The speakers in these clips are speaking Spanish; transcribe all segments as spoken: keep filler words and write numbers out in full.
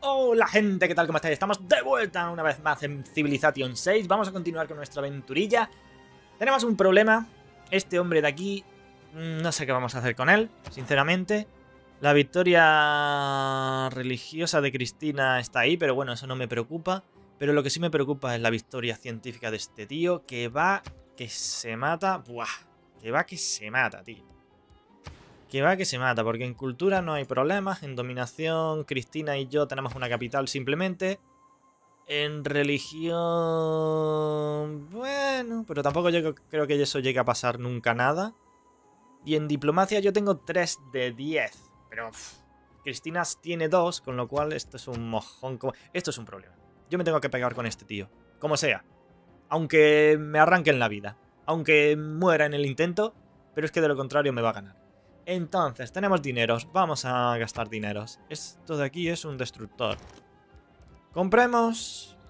Hola gente, ¿qué tal? ¿Cómo estáis? Estamos de vuelta una vez más en Civilization seis. Vamos a continuar con nuestra aventurilla. Tenemos un problema. Este hombre de aquí, no sé qué vamos a hacer con él, sinceramente. La victoria religiosa de Cristina está ahí, pero bueno, eso no me preocupa. Pero lo que sí me preocupa es la victoria científica de este tío, que va que se mata. Buah, que va que se mata, tío. Que va que se mata, porque en cultura no hay problemas, en dominación Cristina y yo tenemos una capital simplemente. En religión... bueno, pero tampoco yo creo que eso llegue a pasar nunca nada. Y en diplomacia yo tengo tres de diez, pero uff, Cristina tiene dos, con lo cual esto es un mojón. Como... esto es un problema. Yo me tengo que pegar con este tío, como sea. Aunque me arranquen la vida, aunque muera en el intento, pero es que de lo contrario me va a ganar. Entonces, tenemos dineros. Vamos a gastar dineros. Esto de aquí es un destructor. Compremos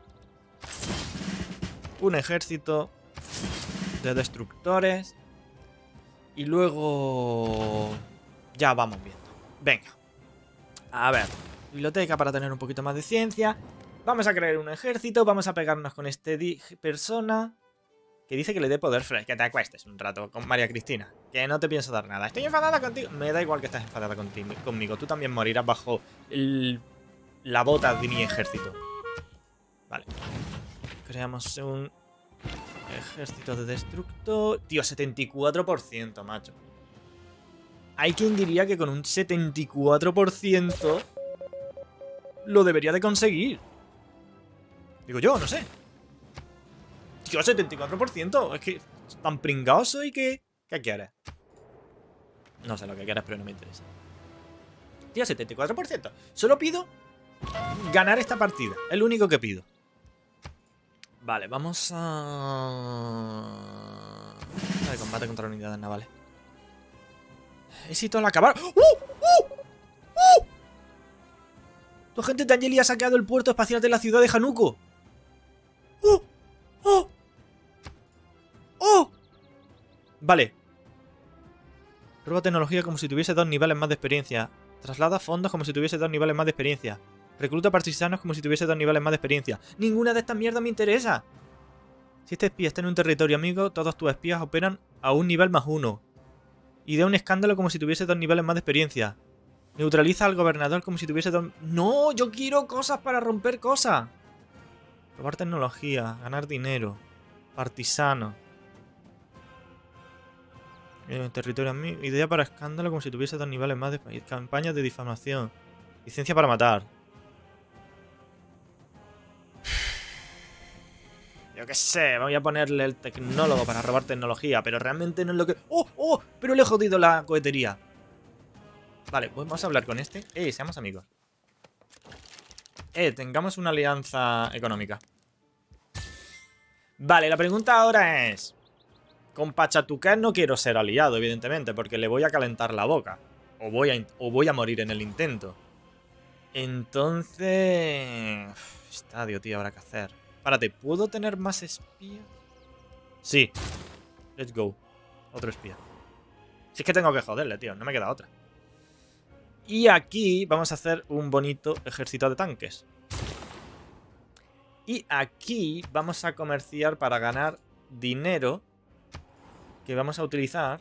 un ejército de destructores. Y luego... ya vamos viendo. Venga. A ver. Biblioteca para tener un poquito más de ciencia. Vamos a crear un ejército. Vamos a pegarnos con este persona... que dice que le dé poder fresh, que te acuestes un rato con María Cristina. Que no te pienso dar nada. Estoy enfadada contigo. Me da igual que estés enfadada contigo, conmigo. Tú también morirás bajo el, la bota de mi ejército. Vale. Creamos un ejército de destructor. Tío, setenta y cuatro por ciento, macho. Hay quien diría que con un setenta y cuatro por ciento lo debería de conseguir. Digo yo, no sé. Tío, setenta y cuatro por ciento. Es que tan pringado soy que... ¿qué quieres? No sé lo que quieres, pero no me interesa. Tío, setenta y cuatro por ciento. Solo pido ganar esta partida. Es lo único que pido. Vale, vamos a... de combate contra unidades navales. Éxito al acabar. ¡Uh! ¡Uh! ¡Uh! Tu agente de Angeli ha saqueado el puerto espacial de la ciudad de Hanuko. ¡Uh! ¡Oh! ¡Oh! Vale. Roba tecnología como si tuviese dos niveles más de experiencia. Traslada fondos como si tuviese dos niveles más de experiencia. Recluta partisanos como si tuviese dos niveles más de experiencia. Ninguna de estas mierdas me interesa. Si este espía está en un territorio amigo, todos tus espías operan a un nivel más uno. Idea un escándalo como si tuviese dos niveles más de experiencia. Neutraliza al gobernador como si tuviese dos... ¡No! Yo quiero cosas para romper cosas. Robar tecnología. Ganar dinero. Partisano. Eh, territorio amigo. Idea para escándalo como si tuviese dos niveles más de... campañas de difamación. Licencia para matar. Yo qué sé, voy a ponerle el tecnólogo para robar tecnología, pero realmente no es lo que... ¡Oh! ¡Oh! Pero le he jodido la cohetería. Vale, pues vamos a hablar con este. Eh, seamos amigos. Eh, tengamos una alianza económica. Vale, la pregunta ahora es... con Pachatucá no quiero ser aliado, evidentemente, porque le voy a calentar la boca. O voy a, o voy a morir en el intento. Entonces... estadio, tío, habrá que hacer. Párate, ¿puedo tener más espías? Sí. Let's go. Otro espía. Si es que tengo que joderle, tío. No me queda otra. Y aquí vamos a hacer un bonito ejército de tanques. Y aquí vamos a comerciar para ganar dinero que vamos a utilizar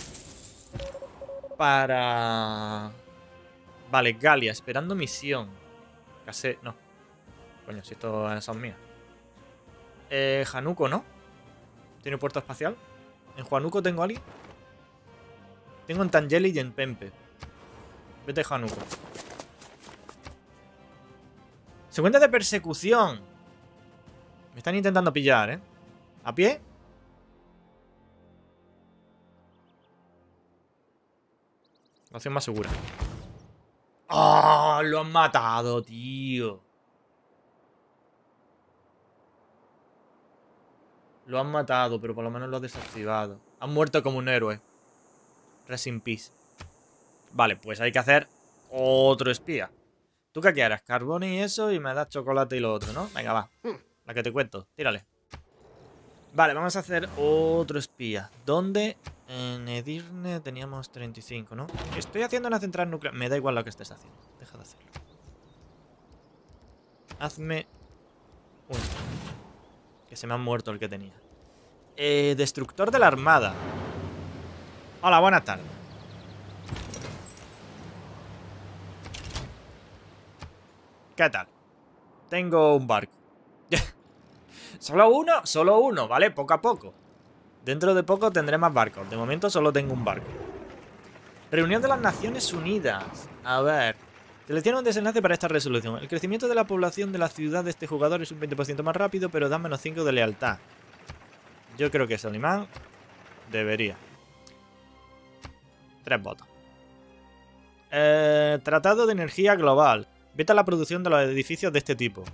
para... vale, Galia, esperando misión. Casi... no. Coño, si estos son míos. Eh, Hanuko, ¿no? ¿Tiene puerto espacial? ¿En Huánuco tengo a alguien? Tengo en Tangeli y en Pempe. Vete a Hanuko. Se cuenta de persecución. Me están intentando pillar, ¿eh? ¿A pie? La opción más segura. ¡Oh! Lo han matado, tío. Lo han matado, pero por lo menos lo han desactivado. Han muerto como un héroe. Rest in peace. Vale, pues hay que hacer otro espía. ¿Tú qué quieres? Carbón y eso y me das chocolate y lo otro, ¿no? Venga, va. La que te cuento. Tírale. Vale, vamos a hacer otro espía. ¿Dónde? En Edirne teníamos treinta y cinco, ¿no? Estoy haciendo una central nuclear. Me da igual lo que estés haciendo. Deja de hacerlo. Hazme... Uy. Que se me ha muerto el que tenía. Eh, destructor de la armada. Hola, buenas tardes. ¿Qué tal? Tengo un barco. ¿Solo uno? Solo uno, ¿vale? Poco a poco. Dentro de poco tendré más barcos. De momento solo tengo un barco. Reunión de las Naciones Unidas. A ver. Se les tiene un desenlace para esta resolución. El crecimiento de la población de la ciudad de este jugador es un veinte por ciento más rápido, pero da menos cinco de lealtad. Yo creo que Solimán debería. Tres votos. Eh, Tratado de energía global. Veta la producción de los edificios de este tipo.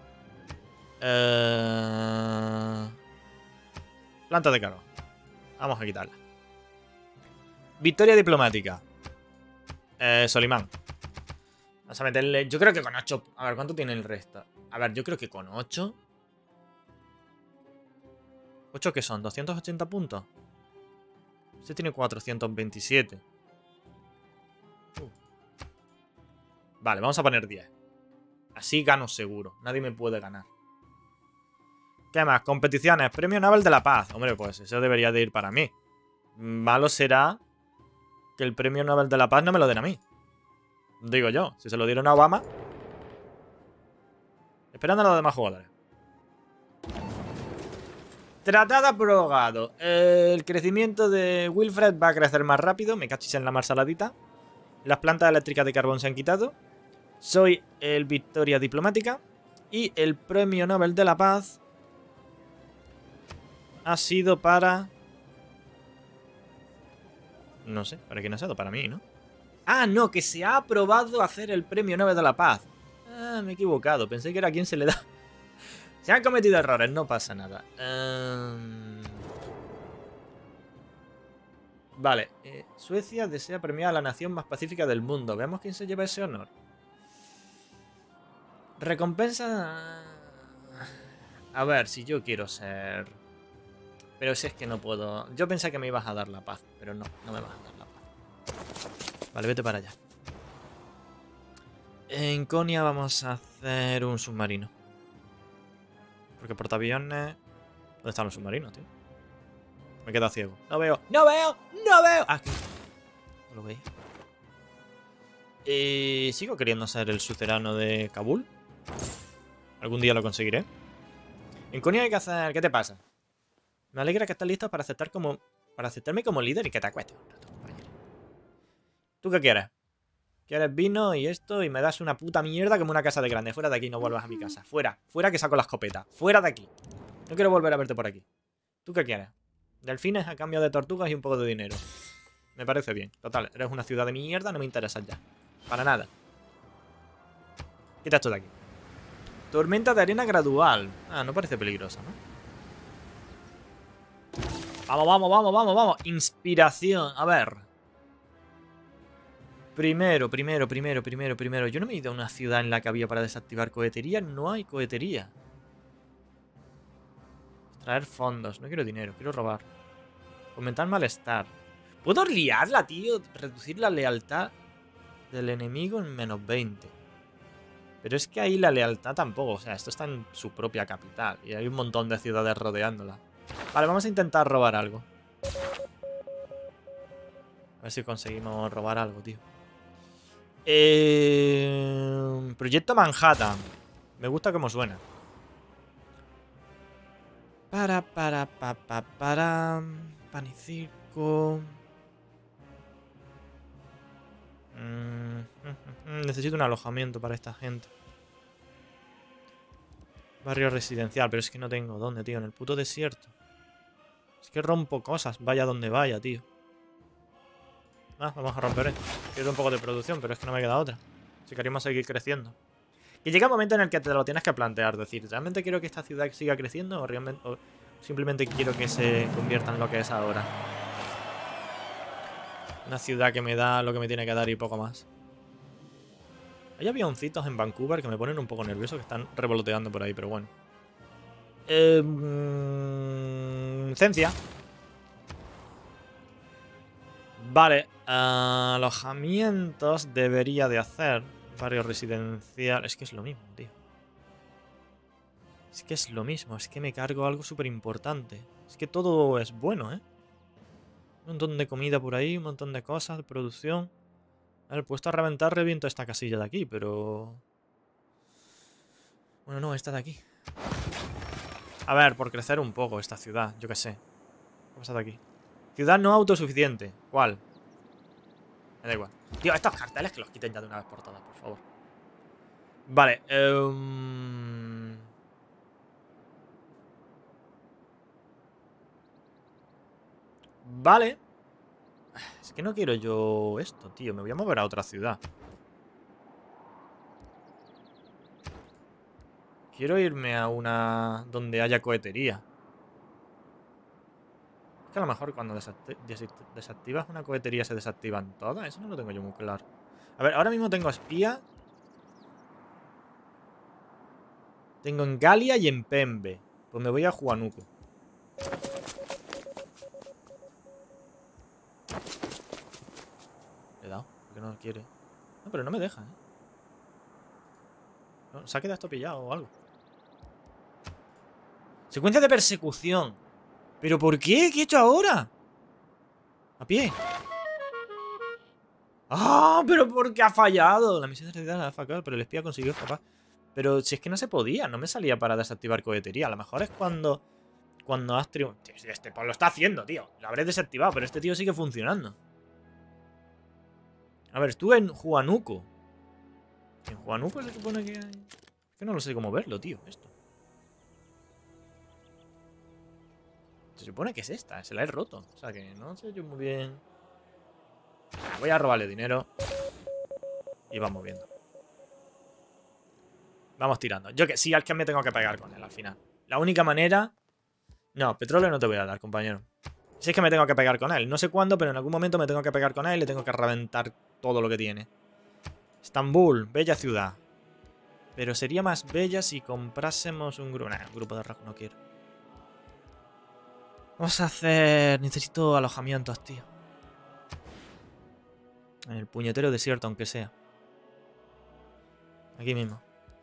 Eh... Planta de carbón. Vamos a quitarla. Victoria diplomática. Eh, Solimán. Vamos a meterle... Yo creo que con ocho... A ver, ¿cuánto tiene el resto? A ver, yo creo que con ocho... ¿ocho qué son? ¿doscientos ochenta puntos? Este tiene cuatrocientos veintisiete. Uh. Vale, vamos a poner diez. Así gano seguro. Nadie me puede ganar. ¿Qué más? Competiciones. Premio Nobel de la Paz. Hombre, pues eso debería de ir para mí. Malo será que el Premio Nobel de la Paz no me lo den a mí. Digo yo. Si se lo dieron a Obama. Esperando a los demás jugadores. Tratado aprobado. El crecimiento de Wilfred va a crecer más rápido. Me cachis en la mar saladita. Las plantas eléctricas de carbón se han quitado. Soy el Victoria Diplomática. Y el Premio Nobel de la Paz ha sido para... No sé, ¿para quién ha sido? Para mí, ¿no? Ah, no, que se ha aprobado hacer el Premio Nobel de la Paz. Ah, me he equivocado. Pensé que era a quien se le da. Se han cometido errores, no pasa nada. Um... Vale. Eh, Suecia desea premiar a la nación más pacífica del mundo. Veamos quién se lleva ese honor. Recompensa... A ver, si yo quiero ser... Pero si es que no puedo... Yo pensé que me ibas a dar la paz, pero no, no me vas a dar la paz. Vale, vete para allá. En Konya vamos a hacer un submarino. Porque portaaviones... ¿Dónde están los submarinos, tío? Me he quedado ciego. No veo, no veo, no veo. Aquí. No lo veis. Eh, Sigo queriendo ser el sucerano de Kabul. Algún día lo conseguiré. En Konya hay que hacer... ¿Qué te pasa? Me alegra que estés listo para aceptar como... Para aceptarme como líder y que te acuestes un rato, compañero. ¿Tú qué quieres? ¿Quieres vino y esto? Y me das una puta mierda como una casa de grande. Fuera de aquí, no vuelvas a mi casa. Fuera, fuera que saco la escopeta. Fuera de aquí. No quiero volver a verte por aquí. ¿Tú qué quieres? Delfines a cambio de tortugas y un poco de dinero. Me parece bien. Total, eres una ciudad de mierda, no me interesas ya. Para nada. Quita esto de aquí. Tormenta de arena gradual. Ah, no parece peligrosa, ¿no? Vamos, vamos, vamos, vamos, vamos. Inspiración. A ver. Primero, primero, primero, primero, primero. Yo no me he ido a una ciudad en la que había para desactivar cohetería. No hay cohetería. Extraer fondos. No quiero dinero, quiero robar. Aumentar malestar. ¿Puedo liarla, tío? Reducir la lealtad del enemigo en menos veinte. Pero es que ahí la lealtad tampoco. O sea, esto está en su propia capital. Y hay un montón de ciudades rodeándola. Vale, vamos a intentar robar algo. A ver si conseguimos robar algo, tío. Eh... Proyecto Manhattan. Me gusta cómo suena. Para, para, para, para, para... Pan y circo... Mm, necesito un alojamiento para esta gente. Barrio residencial, pero es que no tengo dónde, tío. En el puto desierto. Es que rompo cosas, vaya donde vaya, tío. Ah, vamos a romper esto. Quiero un poco de producción, pero es que no me queda otra. Si queremos seguir creciendo. Y llega un momento en el que te lo tienes que plantear. Decir, ¿realmente quiero que esta ciudad siga creciendo? ¿O, realmente, o simplemente quiero que se convierta en lo que es ahora? Una ciudad que me da lo que me tiene que dar y poco más. Hay avioncitos en Vancouver que me ponen un poco nervioso, que están revoloteando por ahí, pero bueno. Eh, licencia. Vale. Uh, alojamientos debería de hacer. Barrio residencial. Es que es lo mismo, tío. Es que es lo mismo, es que me cargo algo súper importante. Es que todo es bueno, ¿eh? Un montón de comida por ahí, un montón de cosas, de producción. A ver, puesto a reventar, reviento esta casilla de aquí, pero... Bueno, no, esta de aquí. A ver, por crecer un poco esta ciudad, yo qué sé. ¿Qué pasa de aquí? Ciudad no autosuficiente. ¿Cuál? Me da igual. Tío, estos carteles que los quiten ya de una vez por todas, por favor. Vale. Um... Vale. Es que no quiero yo esto, tío. Me voy a mover a otra ciudad. Quiero irme a una donde haya cohetería. Es que a lo mejor cuando desacti desactivas una cohetería se desactivan todas. Eso no lo tengo yo muy claro. A ver, ahora mismo tengo espía. Tengo en Galia y en Pembe. Pues me voy a Huánuco. Le he dado, porque no quiere. No, pero no me deja, ¿eh? No, se ha quedado esto pillado o algo. Secuencia de persecución. ¿Pero por qué? ¿Qué he hecho ahora? A pie. ¡Ah! ¿Pero por qué ha fallado? La misión de realidad la ha fallado, pero el espía consiguió escapar. Pero si es que no se podía, no me salía para desactivar cohetería. A lo mejor es cuando... Cuando has triunfado. Este pues lo está haciendo, tío. Lo habré desactivado, pero este tío sigue funcionando. A ver, estuve en Huánuco. ¿En Huánuco se supone que hay? Es que no lo sé cómo verlo, tío, esto. Se supone que es esta, se la he roto. O sea que no sé yo muy bien. Voy a robarle dinero. Y vamos viendo. Vamos tirando. Yo que sí, al que me tengo que pegar con él al final. La única manera... No, petróleo no te voy a dar, compañero. Si es que me tengo que pegar con él. No sé cuándo, pero en algún momento me tengo que pegar con él y le tengo que reventar todo lo que tiene. Estambul, bella ciudad. Pero sería más bella si comprásemos un grupo... Nah, un grupo de rasgos no quiero. Vamos a hacer... Necesito alojamientos, tío. En el puñetero desierto, aunque sea. Aquí mismo.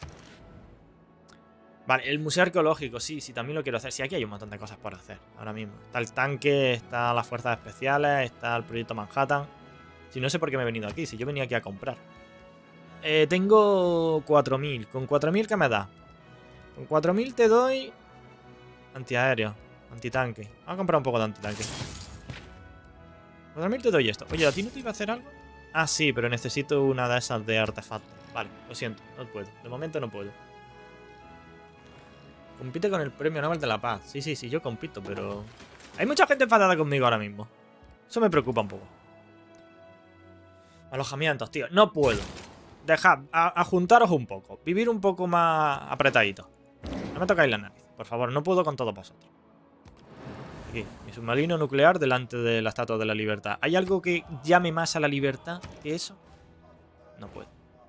Vale, el museo arqueológico, sí, sí, también lo quiero hacer. Sí, aquí hay un montón de cosas por hacer ahora mismo. Está el tanque, está las fuerzas especiales, está el proyecto Manhattan. Si no sé por qué me he venido aquí, si yo venía aquí a comprar. Eh, tengo cuatro mil. ¿Con cuatro mil qué me da? Con cuatro mil te doy... Antiaéreo, antitanque. Vamos a comprar un poco de antitanque. cuatro mil te doy esto. Oye, ¿a ti no te iba a hacer algo? Ah, sí, pero necesito una de esas de artefactos. Vale, lo siento, no puedo. De momento no puedo. Compite con el Premio Nobel de la Paz. Sí, sí, sí, yo compito, pero... Hay mucha gente enfadada conmigo ahora mismo. Eso me preocupa un poco. Alojamientos, tío. No puedo. Dejad, a, a juntaros un poco. Vivir un poco más apretadito. No me tocáis la nariz. Por favor, no puedo con todos vosotros. Aquí, mi submarino nuclear delante de la Estatua de la Libertad. ¿Hay algo que llame más a la libertad que eso? No puedo.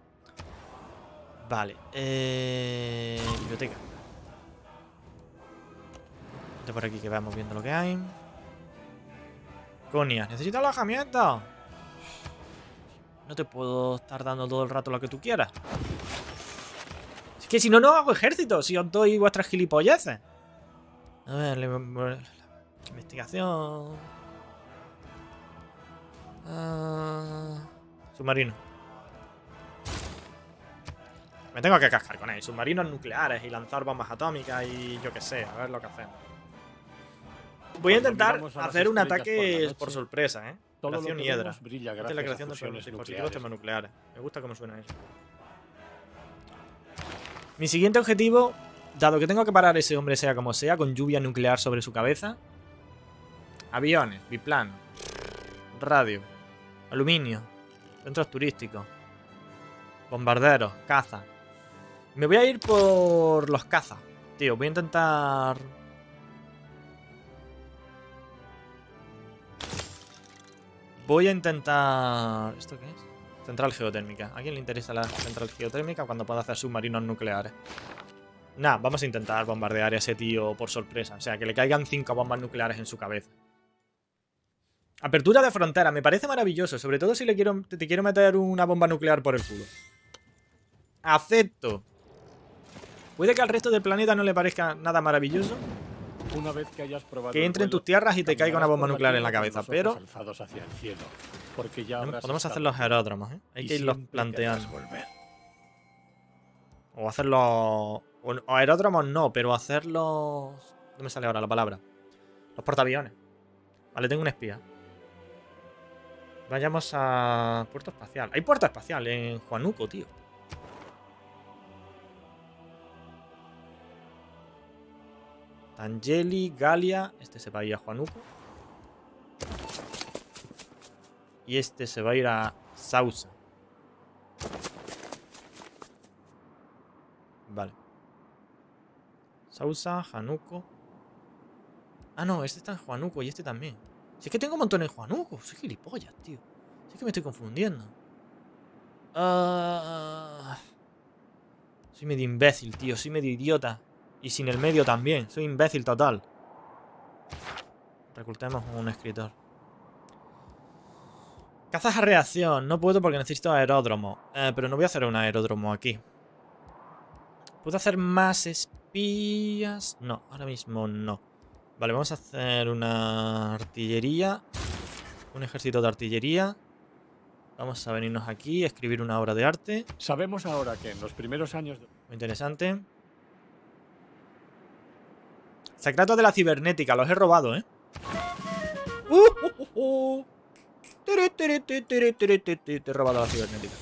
Vale. Eh... Biblioteca. Vete por aquí que vamos viendo lo que hay. Conia, necesito alojamiento. No te puedo estar dando todo el rato lo que tú quieras. Es que si no, no hago ejército. Si os doy vuestras gilipolleces. A ver, le... investigación. Uh... Submarino. Me tengo que cascar con él. Submarinos nucleares y lanzar bombas atómicas y yo qué sé. A ver lo que hacemos. Voy a intentar hacer un ataque por, por sorpresa, ¿eh? Creación hiedra. Brilla gracias la creación de dispositivos termonucleares. Me gusta cómo suena eso. Mi siguiente objetivo, dado que tengo que parar a ese hombre sea como sea, con lluvia nuclear sobre su cabeza. Aviones, biplano, radio, aluminio, centros turísticos, bombarderos, caza. Me voy a ir por los cazas. Tío, voy a intentar... Voy a intentar... ¿Esto qué es? Central geotérmica. ¿A quién le interesa la central geotérmica cuando pueda hacer submarinos nucleares? Nah, vamos a intentar bombardear a ese tío por sorpresa. O sea, que le caigan cinco bombas nucleares en su cabeza. Apertura de frontera. Me parece maravilloso. Sobre todo si le quiero, te, te quiero meter una bomba nuclear por el culo. Acepto. Puede que al resto del planeta no le parezca nada maravilloso. Una vez que hayas probado Que entre en tus tierras y te caiga una bomba nuclear en la cabeza, pero... Hacia el cielo, porque ya podemos hacer los aeródromos, ¿eh? Hay que irlos planteando. O hacerlos... O aeródromos no, pero hacerlos... No me sale ahora la palabra. Los portaaviones. Vale, tengo un espía. Vayamos a... Puerto espacial. Hay puerto espacial en Huánuco, tío. Tangeli, Galia. Este se va a ir a Huánuco. Y este se va a ir a Sausa. Vale. Sausa, Huánuco. Ah, no, este está en Huánuco y este también. Si es que tengo un montón en Huánuco. Soy gilipollas, tío. Si es que me estoy confundiendo. Uh... Soy medio imbécil, tío. Soy medio idiota. Y sin el medio también. Soy imbécil total. Reclutemos a un escritor. Cazas a reacción. No puedo porque necesito aeródromo. Eh, pero no voy a hacer un aeródromo aquí. ¿Puedo hacer más espías? No, ahora mismo no. Vale, vamos a hacer una artillería. Un ejército de artillería. Vamos a venirnos aquí a escribir una obra de arte. Sabemos ahora que en los primeros años... De... Muy interesante. Secretos de la cibernética. Los he robado, ¿eh? Uh, uh, uh, uh. Te he robado la cibernética.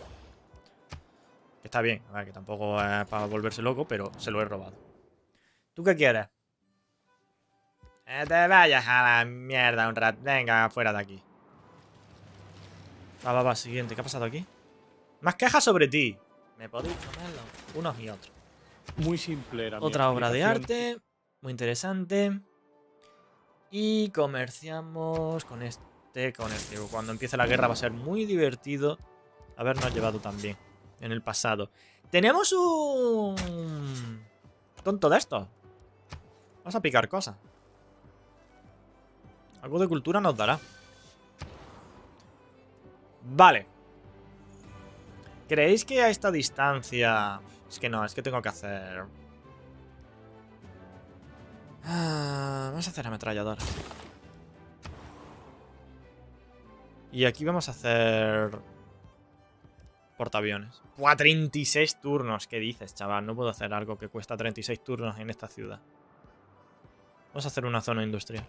Está bien. A ver, que tampoco es para volverse loco, pero se lo he robado. ¿Tú qué quieres? Eh, te vayas a la mierda un rato. Venga, fuera de aquí. Va, va, va, siguiente. ¿Qué ha pasado aquí? Más quejas sobre ti. Me podéis comerlo. Unos y otros. Muy simple era. Otra obra de arte. Muy interesante. Y comerciamos con este, con este. Cuando empiece la guerra va a ser muy divertido habernos llevado también en el pasado. Tenemos un... tonto de estos. Vamos a picar cosas. Algo de cultura nos dará. Vale. ¿Creéis que a esta distancia... Es que no, es que tengo que hacer... Ah, vamos a hacer ametralladora. Y aquí vamos a hacer... portaaviones. ¡Buah! treinta y seis turnos. ¿Qué dices, chaval? No puedo hacer algo que cuesta treinta y seis turnos en esta ciudad. Vamos a hacer una zona industrial.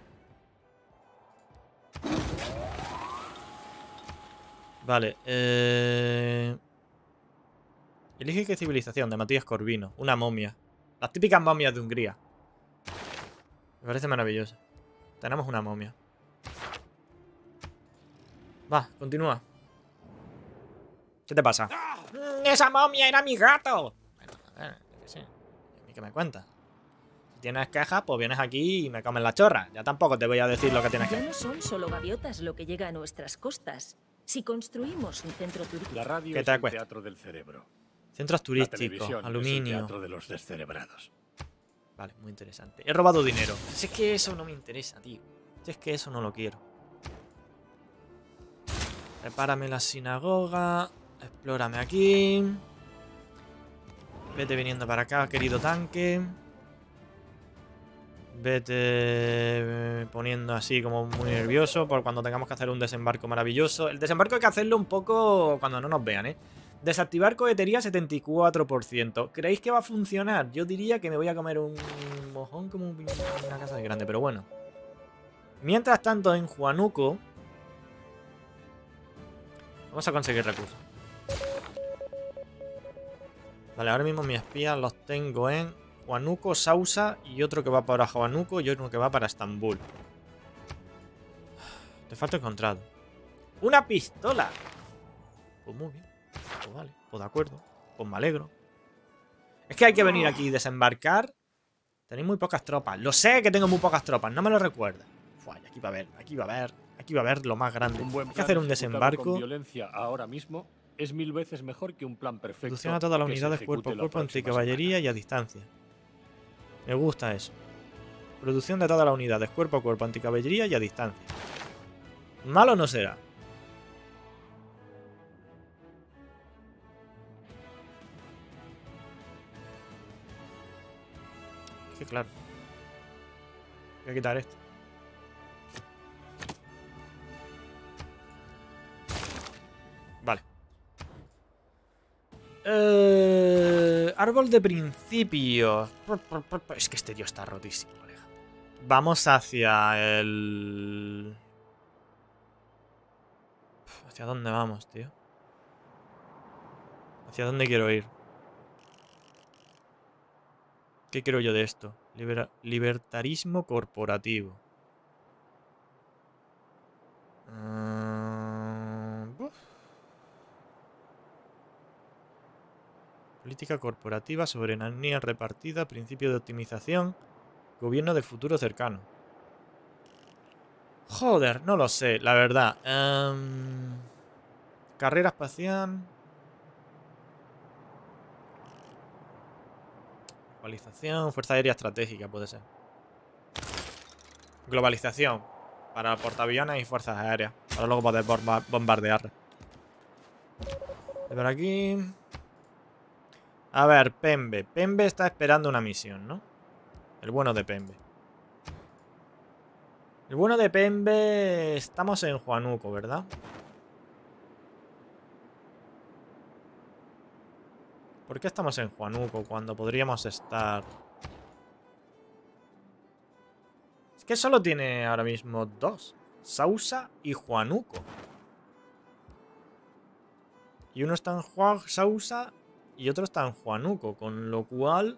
Vale, eh... Elige qué civilización, de Matías Corvino. Una momia. Las típicas momias de Hungría. Me parece maravilloso. Tenemos una momia. Va, continúa. ¿Qué te pasa? ¡Esa momia era mi gato! Bueno, a ver, qué sé. ¿A mí qué me cuentas? Si tienes quejas, pues vienes aquí y me comes la chorra. Ya tampoco te voy a decir lo que tienes que hacer. Ya no son solo gaviotas lo que llega a nuestras costas. Si construimos un centro turístico... La radio ¿Qué es te el cuesta? teatro del cerebro. Centros turísticos, La televisión aluminio. Es el teatro de los descerebrados. Vale, muy interesante. He robado dinero. Si es que eso no me interesa, tío. Si es que eso no lo quiero. Prepárame la sinagoga. Explórame aquí. Vete viniendo para acá, querido tanque. Vete poniendo así como muy nervioso por cuando tengamos que hacer un desembarco maravilloso. El desembarco hay que hacerlo un poco cuando no nos vean, ¿eh? Desactivar cohetería setenta y cuatro por ciento. ¿Creéis que va a funcionar? Yo diría que me voy a comer un mojón como una casa de grande, pero bueno. Mientras tanto, en Huánuco vamos a conseguir recursos. Vale, ahora mismo mis espías los tengo en Huánuco, Sausa y otro que va para Huánuco y otro que va para Estambul. Te falta encontrado. ¡Una pistola! Pues muy bien. Pues vale, pues de acuerdo. Pues me alegro. Es que hay que venir aquí y desembarcar. Tenéis muy pocas tropas. Lo sé que tengo muy pocas tropas, no me lo recuerda. Fua, aquí va a haber, aquí va a haber, aquí va a haber lo más grande. Un buen hay que hacer un desembarco. Con violencia ahora mismo es mil veces mejor que un plan perfecto. Reducción a todas las unidades cuerpo a cuerpo, anticaballería y a distancia. Me gusta eso. Producción de todas las unidades cuerpo a cuerpo, anticaballería y a distancia. Malo no será. que claro. Voy a quitar esto. Vale. Eh, árbol de principios. Es que este tío está rotísimo, colega. Vamos hacia el... ¿Hacia dónde vamos, tío? ¿Hacia dónde quiero ir? ¿Qué quiero yo de esto? Libera- libertarismo corporativo. Uh, uf. Política corporativa, soberanía repartida, principio de optimización, gobierno del futuro cercano. Joder, no lo sé, la verdad. Um, carrera espacial. Globalización, fuerza aérea estratégica puede ser. Globalización. Para portaaviones y fuerzas aéreas. Para luego poder bomba bombardear. De por aquí. A ver, Pembe. Pembe está esperando una misión, ¿no? El bueno de Pembe. El bueno de Pembe... Estamos en Huánuco, ¿verdad? ¿Por qué estamos en Huánuco cuando podríamos estar...? Es que solo tiene ahora mismo dos. Sausa y Huánuco. Y uno está en Juan, Sausa y otro está en Huánuco, con lo cual...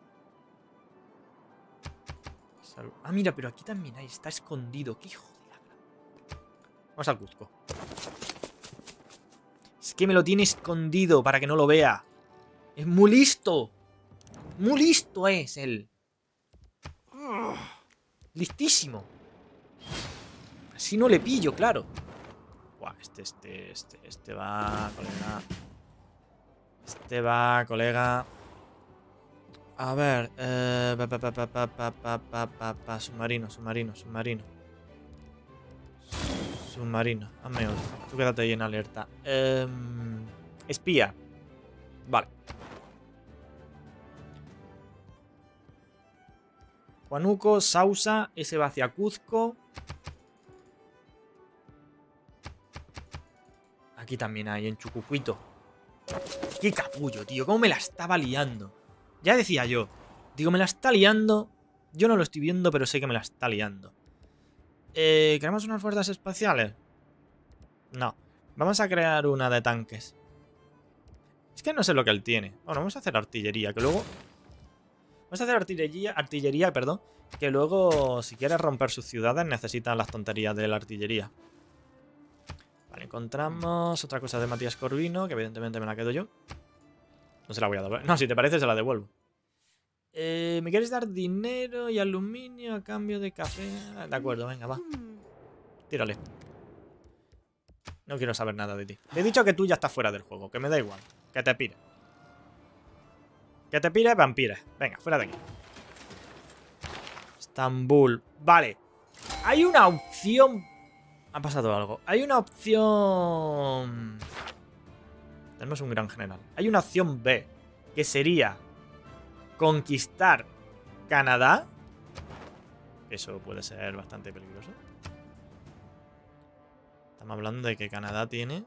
Ah, mira, pero aquí también hay, está escondido. ¡Qué hijo de la gran! Vamos al Cuzco. Es que me lo tiene escondido para que no lo vea. Es muy listo. Muy listo es él. Listísimo. Así no le pillo, claro. Buah, este, este, este, este va, colega. Este va, colega. A ver, eh, pa, pa, pa, pa, pa, pa, pa, pa, pa, submarino, submarino, submarino. Submarino, hazme otro. Tú quédate ahí en alerta. Eh, espía. Vale. Huánuco, Sausa, ese va hacia Cuzco. Aquí también hay, en Chucucuito. Qué capullo, tío. Cómo me la estaba liando. Ya decía yo. Digo, me la está liando. Yo no lo estoy viendo, pero sé que me la está liando. Eh, ¿Queremos unas fuerzas espaciales? No. Vamos a crear una de tanques. Es que no sé lo que él tiene. Bueno, vamos a hacer artillería, que luego... Vamos a hacer artillería, artillería, perdón. Que luego, si quieres romper sus ciudades, necesitan las tonterías de la artillería. Vale, encontramos otra cosa de Matías Corvino, que evidentemente me la quedo yo. No se la voy a devolver. No, si te parece, se la devuelvo. Eh, ¿Me quieres dar dinero y aluminio a cambio de café? De acuerdo, venga, va. Tírale. No quiero saber nada de ti. Te he dicho que tú ya estás fuera del juego, que me da igual. Que te pires. Que te pires, vampires. Venga, fuera de aquí. Estambul. Vale. Hay una opción... Ha pasado algo. Hay una opción... Tenemos un gran general. Hay una opción B, que sería conquistar Canadá. Eso puede ser bastante peligroso. Estamos hablando de que Canadá tiene...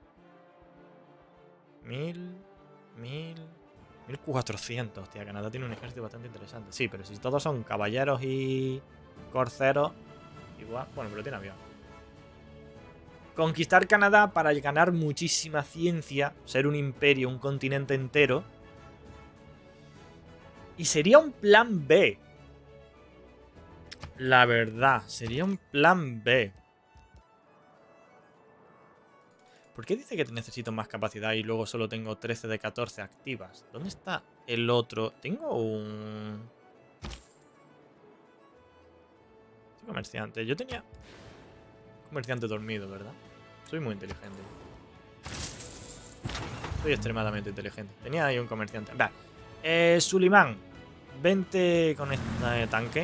Mil... Mil... Mil cuatrocientos. Hostia, Canadá tiene un ejército bastante interesante. Sí, pero si todos son caballeros y corceros... Igual... Bueno, pero tiene avión. Conquistar Canadá para ganar muchísima ciencia, ser un imperio, un continente entero. Y sería un plan B. La verdad, sería un plan B. ¿Por qué dice que necesito más capacidad y luego solo tengo trece de catorce activas? ¿Dónde está el otro? Tengo un... comerciante. Yo tenía... comerciante dormido, ¿verdad? Soy muy inteligente. Soy extremadamente inteligente. Tenía ahí un comerciante. Vale. Eh, Sulimán. Vente con este tanque.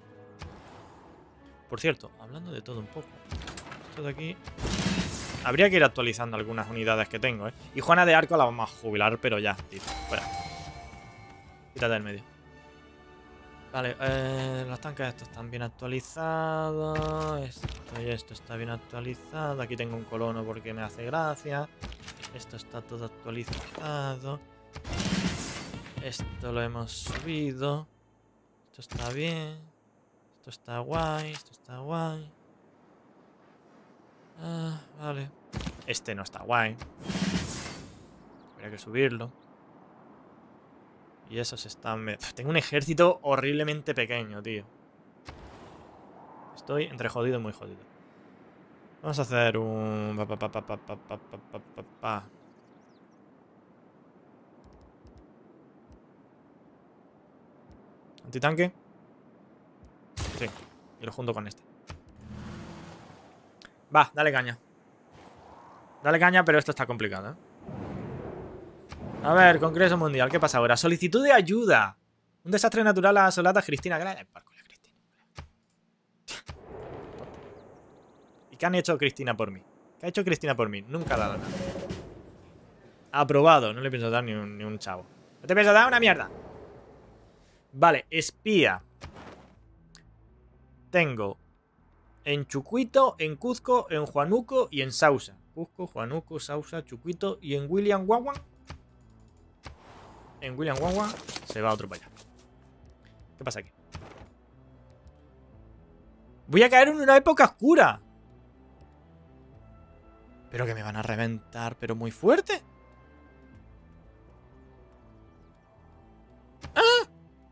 Por cierto, hablando de todo un poco. Esto de aquí... Habría que ir actualizando algunas unidades que tengo, ¿eh? Y Juana de Arco la vamos a jubilar, pero ya, tío. Fuera. Quítate del medio. Vale, eh, los tanques estos están bien actualizados. Esto y esto está bien actualizado. Aquí tengo un colono porque me hace gracia. Esto está todo actualizado. Esto lo hemos subido. Esto está bien. Esto está guay. Esto está guay. Ah, vale. Este no está guay. Habría que subirlo. Y esos están... Tengo un ejército horriblemente pequeño, tío. Estoy entre jodido y muy jodido. Vamos a hacer un... Pa, pa, pa, pa, pa, pa, pa, pa, pa, pa. ¿Antitanque? Sí. Y lo junto con este. Va, dale caña. Dale caña, pero esto está complicado, ¿eh? A ver, Congreso Mundial, ¿qué pasa ahora? Solicitud de ayuda. Un desastre natural asolata a Cristina. Cristina. ¿Y qué han hecho Cristina por mí? ¿Qué ha hecho Cristina por mí? Nunca ha dado nada. Aprobado. No le pienso dar ni un, ni un chavo. No te pienso dar una mierda. Vale, espía. Tengo en Chucuito, en Cuzco, en Huánuco y en Sausa. Cuzco, Huánuco, Sausa, Chucuito y en William Wawan. En William Wawa se va otro para allá. ¿Qué pasa aquí? Voy a caer en una época oscura. Pero que me van a reventar, pero muy fuerte. ¡Ah!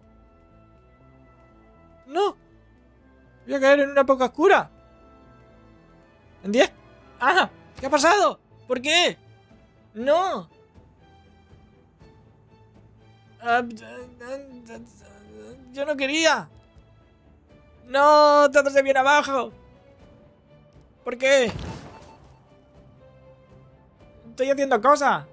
¡No! Voy a caer en una época oscura. ¿En diez? ¡Ah! ¿Qué ha pasado? ¿Por qué? ¡No! Yo no quería. No, todo se viene abajo. ¿Por qué? Estoy haciendo cosas.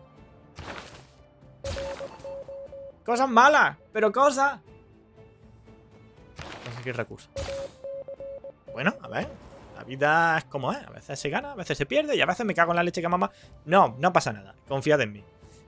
Cosas malas, pero cosas. No sé qué recurso. Bueno, a ver. La vida es como es. A veces se gana, a veces se pierde y a veces me cago en la leche que mamá. No, no pasa nada. Confiad en mí.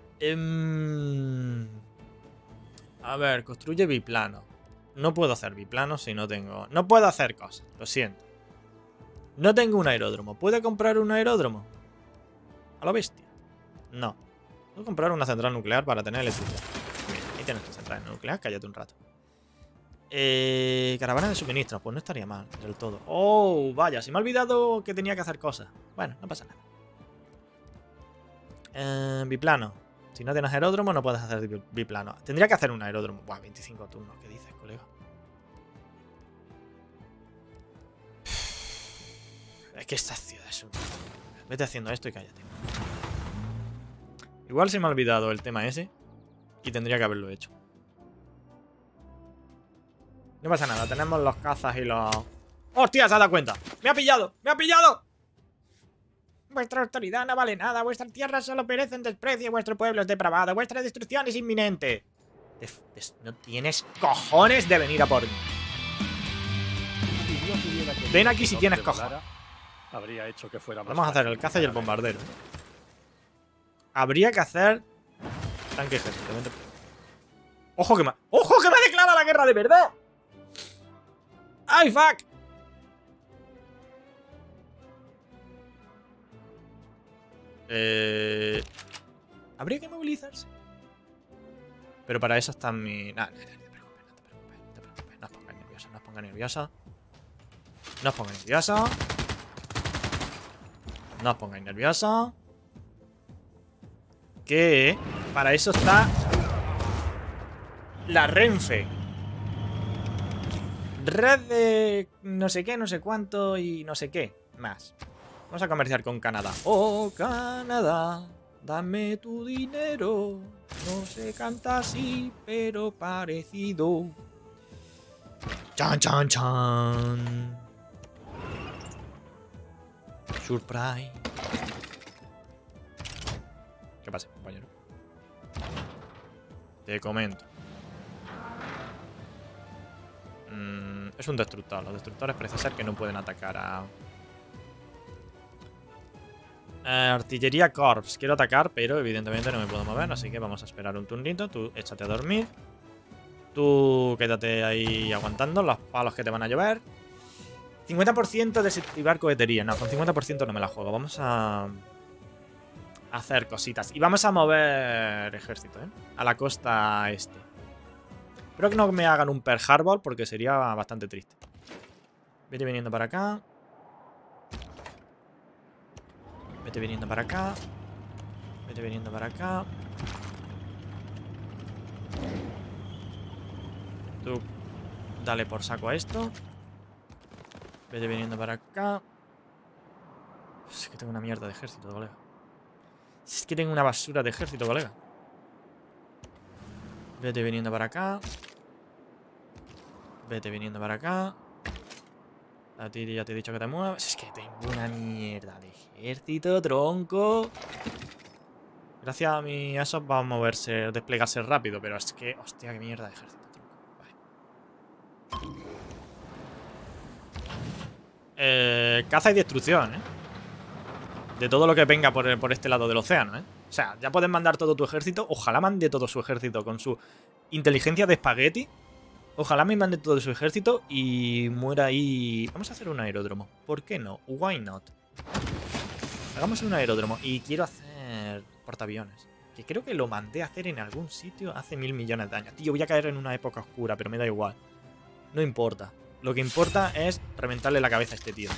Eh... A ver, construye biplano. No puedo hacer biplano si no tengo... No puedo hacer cosas, lo siento. No tengo un aeródromo. ¿Puede comprar un aeródromo? A lo bestia. No. Puedo comprar una central nuclear para tener electricidad. Mira, ahí tienes tu central nuclear, cállate un rato. Eh, caravana de suministros, pues no estaría mal del todo. Oh, vaya, se me ha olvidado que tenía que hacer cosas. Bueno, no pasa nada. Eh, biplano. Si no tienes aeródromo, no puedes hacer biplano. Tendría que hacer un aeródromo. Buah, veinticinco turnos. ¿Qué dices, colega? Es que esta ciudad es un... Vete haciendo esto y cállate. Igual se me ha olvidado el tema ese. Y tendría que haberlo hecho. No pasa nada. Tenemos los cazas y los... ¡Hostia! Se ha dado cuenta. ¡Me ha pillado! ¡Me ha pillado! Vuestra autoridad no vale nada, vuestras tierras solo perecen desprecio, vuestro pueblo es depravado, vuestra destrucción es inminente. No tienes cojones de venir a por mí. Ven aquí si tienes cojones. Habría hecho que fuera más Vamos a hacer el caza y el bombardero. Habría que hacer... Tanque ejército. ¡Ojo que me... ¡Ojo que me ha declarado la guerra de verdad! ¡Ay, fuck! Eh... Habría que movilizarse. Pero para eso están mi... Nah, nah, nah, no te preocupes, no te preocupes, no te preocupes. No os pongáis nervioso, no os pongáis nervioso. No os pongáis nervioso. No os pongáis nervioso. Que para eso está la Renfe. Red de no sé qué, no sé cuánto y no sé qué más. Vamos a comerciar con Canadá. Oh, Canadá, dame tu dinero. No se canta así, pero parecido. Chan, chan, chan. Surprise. ¿Qué pasa, compañero? Te comento. Mm, es un destructor. Los destructores parece ser que no pueden atacar a... Eh, artillería Corps. Quiero atacar, pero evidentemente no me puedo mover, así que vamos a esperar un turnito. Tú échate a dormir. Tú quédate ahí aguantando los palos que te van a llover. cincuenta por ciento desactivar cohetería. No, con cincuenta por ciento no me la juego. Vamos a hacer cositas. Y vamos a mover ejército, ¿eh? A la costa este. Espero que no me hagan un Pearl Harbor porque sería bastante triste. Vete viniendo para acá. Vete viniendo para acá. Vete viniendo para acá. Tú dale por saco a esto. Vete viniendo para acá. Es que tengo una mierda de ejército, colega. Es que tengo una basura de ejército, colega. Vete viniendo para acá. Vete viniendo para acá. A ti ya te he dicho que te muevas. Es que tengo una mierda de ejército, tronco. Gracias a mi eso va a moverse, desplegarse rápido. Pero es que, hostia, qué mierda de ejército, tronco. Vale. Eh, caza y destrucción, ¿eh? De todo lo que venga por, por este lado del océano, ¿eh? O sea, ya pueden mandar todo tu ejército. Ojalá mande todo su ejército con su inteligencia de espagueti. Ojalá me mande todo su ejército y muera ahí. Vamos a hacer un aeródromo. ¿Por qué no? Why not? Hagamos un aeródromo. Y quiero hacer portaaviones. Que creo que lo mandé a hacer en algún sitio hace mil millones de años. Tío, voy a caer en una época oscura, pero me da igual. No importa. Lo que importa es reventarle la cabeza a este tío.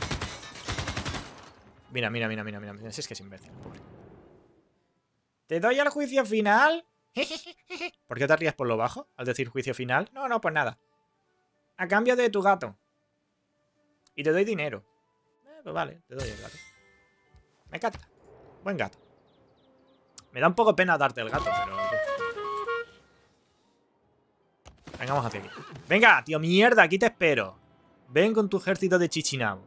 Mira, mira, mira, mira, mira. Es que es imbécil, pobre. ¿Te doy al juicio final? ¿Por qué te ríes por lo bajo al decir juicio final? No, no, pues nada. A cambio de tu gato. Y te doy dinero. Eh, pues vale, te doy el gato. Me encanta. Buen gato. Me da un poco pena darte el gato, pero... Venga, vamos hacia aquí. Venga, tío, mierda, aquí te espero. Ven con tu ejército de Chichinabo.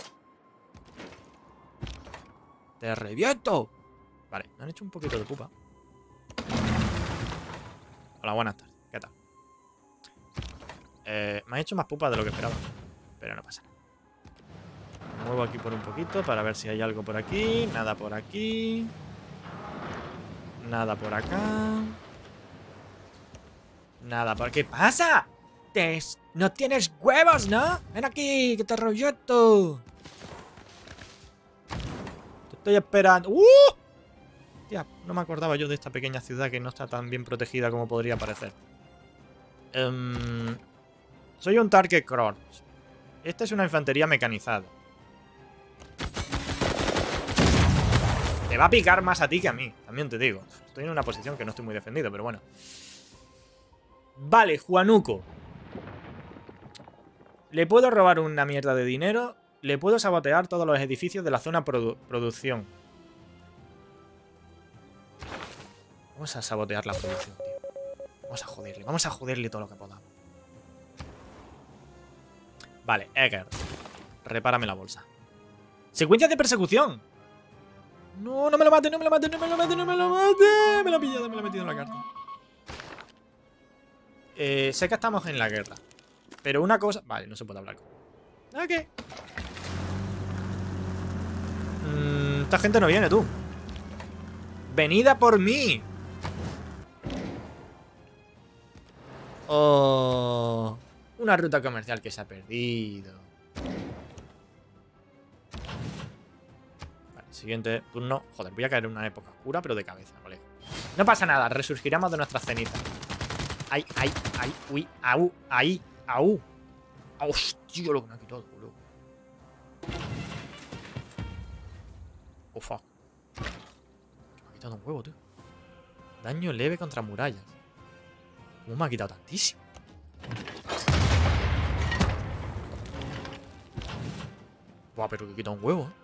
¡Te reviento! Vale, me han hecho un poquito de pupa. Hola, buenas tardes. ¿Qué tal? Eh, me han hecho más pupa de lo que esperaba. Pero no pasa nada. Me muevo aquí por un poquito para ver si hay algo por aquí. Nada por aquí. Nada por acá. Nada por... ¿Qué pasa? Te... No tienes huevos, ¿no? Ven aquí, que te reviento. Estoy esperando. ¡Uh! Tía, no me acordaba yo de esta pequeña ciudad que no está tan bien protegida como podría parecer. Um, soy un Target Cross. Esta es una infantería mecanizada. Te va a picar más a ti que a mí, también te digo. Estoy en una posición que no estoy muy defendido, pero bueno. Vale, Juanuco. Le puedo robar una mierda de dinero. Le puedo sabotear todos los edificios de la zona produ producción. Vamos a sabotear la producción, tío. Vamos a joderle. Vamos a joderle todo lo que podamos. Vale, Egger. Repárame la bolsa. Secuencia de persecución. No, no me lo mate, no me lo mate, no me lo mate, no me lo mate. Me lo ha pillado, me lo ha metido en la carta. Eh, sé que estamos en la guerra. Pero una cosa... Vale, no se puede hablar. Ok. Mm, esta gente no viene, tú. ¡Venida por mí! Oh, una ruta comercial que se ha perdido. Vale, siguiente turno. Joder, voy a caer en una época oscura, pero de cabeza, ¿vale? No pasa nada, resurgiremos de nuestras cenizas. Ay, ay, ay, uy, au, ahí, au. Hostia, lo que me ha quitado, boludo. Oh, fuck. Me ha quitado un huevo, tío. Daño leve contra murallas. ¿Cómo me ha quitado tantísimo? Buah, pero que quita un huevo, ¿eh?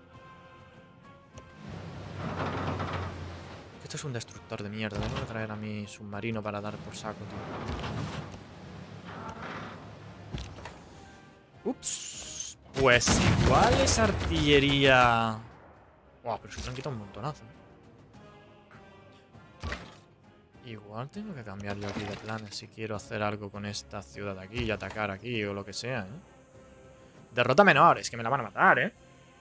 Esto es un destructor de mierda. Tengo que traer a mi submarino para dar por saco, tío. Ups. Pues igual es artillería. Buah, pero se me han quitado un montonazo. Igual tengo que cambiar yo aquí de planes si quiero hacer algo con esta ciudad de aquí y atacar aquí o lo que sea, ¿eh? Derrota menor, es que me la van a matar, ¿eh?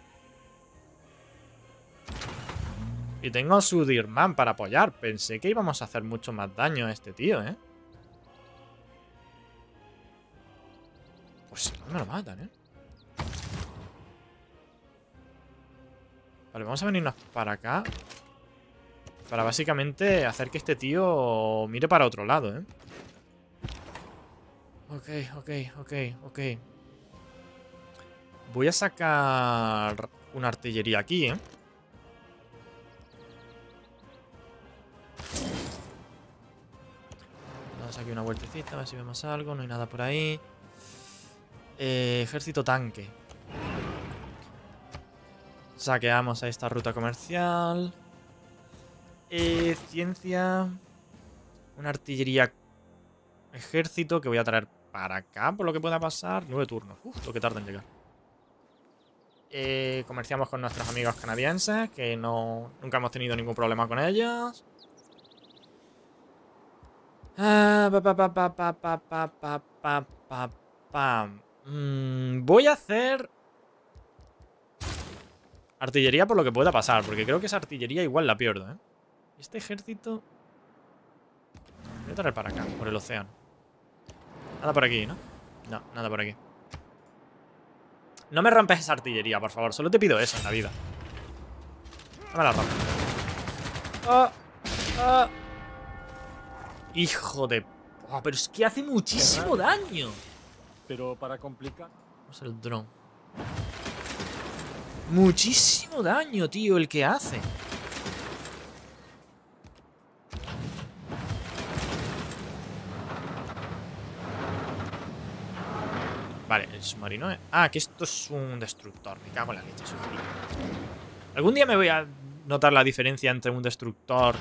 Y tengo a Sudirman para apoyar. Pensé que íbamos a hacer mucho más daño a este tío, ¿eh? Pues si no me lo matan, ¿eh? Vale, vamos a venirnos para acá. Para básicamente hacer que este tío mire para otro lado, ¿eh? Ok, ok, ok, ok. Voy a sacar una artillería aquí, ¿eh? Vamos aquí una vueltecita, a ver si vemos algo. No hay nada por ahí. Eh, ejército tanque. Saqueamos a esta ruta comercial. Eh, ciencia. Una artillería. Ejército que voy a traer para acá, por lo que pueda pasar. Nueve turnos. Uf, lo que tarda en llegar. Eh, comerciamos con nuestros amigos canadienses, que no nunca hemos tenido ningún problema con ellos. Ah, pa, pa, pa, pa, pa, pa, pa, pa, pa, pa, pa. Mm, voy a hacer artillería por lo que pueda pasar, porque creo que esa artillería igual la pierdo, ¿eh? Este ejército... Voy a traer para acá, por el océano. Nada por aquí, ¿no? No, nada por aquí. No me rompes esa artillería, por favor. Solo te pido eso en la vida. No me la rompes. ¡Oh! ¡Oh! Hijo de... Oh, pero es que hace muchísimo daño. Pero para complicar... Vamos al dron. Muchísimo daño, tío, el que hace. Vale, el submarino es... Ah, que esto es un destructor. Me cago en la leche, submarino. Algún día me voy a notar la diferencia entre un destructor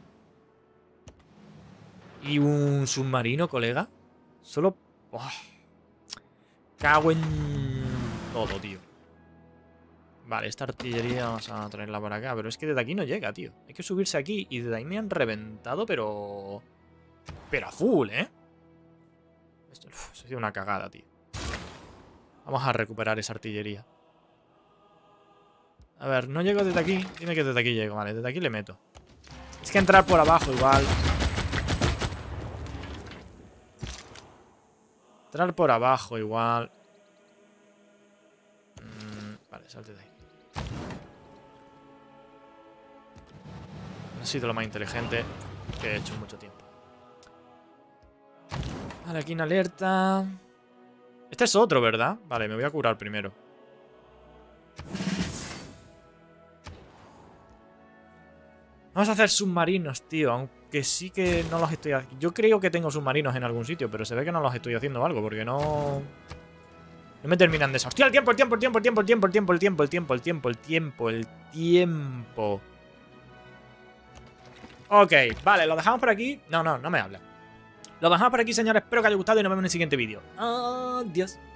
y un submarino, colega. Solo... Oh. Cago en todo, tío. Vale, esta artillería vamos a traerla por acá. Pero es que desde aquí no llega, tío. Hay que subirse aquí. Y desde ahí me han reventado, pero... Pero a full, ¿eh? Esto uf, ha sido una cagada, tío. Vamos a recuperar esa artillería. A ver, no llego desde aquí. Dime que desde aquí llego. Vale, desde aquí le meto. Es que entrar por abajo igual. Entrar por abajo igual. Mm, vale, salte de ahí. No ha sido lo más inteligente que he hecho en mucho tiempo. Vale, aquí una alerta. Este es otro, ¿verdad? Vale, me voy a curar primero. Vamos a hacer submarinos, tío. Aunque sí que no los estoy haciendo. Yo creo que tengo submarinos en algún sitio, pero se ve que no los estoy haciendo algo, porque no... No me terminan de eso. ¡Hostia, el tiempo, el tiempo, el tiempo, el tiempo, el tiempo, el tiempo, el tiempo, el tiempo, el tiempo, el tiempo, el tiempo! Ok, vale, lo dejamos por aquí. No, no, no me hables. Lo dejamos por aquí, señores. Espero que haya gustado y nos vemos en el siguiente vídeo. Adiós.